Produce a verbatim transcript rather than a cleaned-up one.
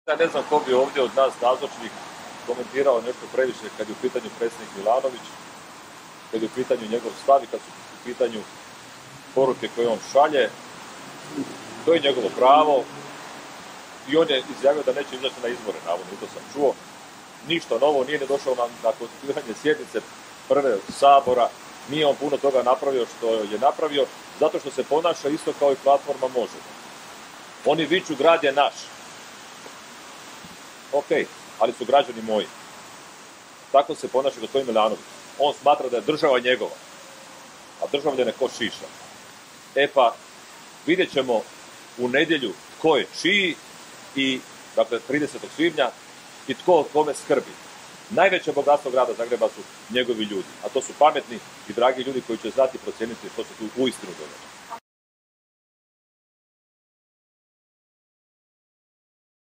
Ja ne znam ko bi ovdje od nas nazočnih komentirao nešto previše kad je u pitanju predsjednik Milanović, kad je u pitanju njegov stav i kad su u pitanju poruke koje on šalje. To je njegovo pravo i on je izjavio da neće izaći na izbore, navodno, i to sam čuo. Ništa novo, nije ne došao na, na konstituiranje sjednice prve Sabora, nije on puno toga napravio što je napravio, zato što se ponaša isto kao i platforma Možemo. Oni viču grad je naš. Ok, ali su građani moji. Tako se ponaša gospodin Milanović. On smatra da je država njegova, a državljane ko šiša. E pa, vidjet ćemo u nedjelju tko je čiji i, dakle, tridesetog svibnja i tko o kome skrbi. Najveće bogatstvo grada Zagreba su njegovi ljudi, a to su pametni i dragi ljudi koji će znati procijeniti što se tu uistinu događa.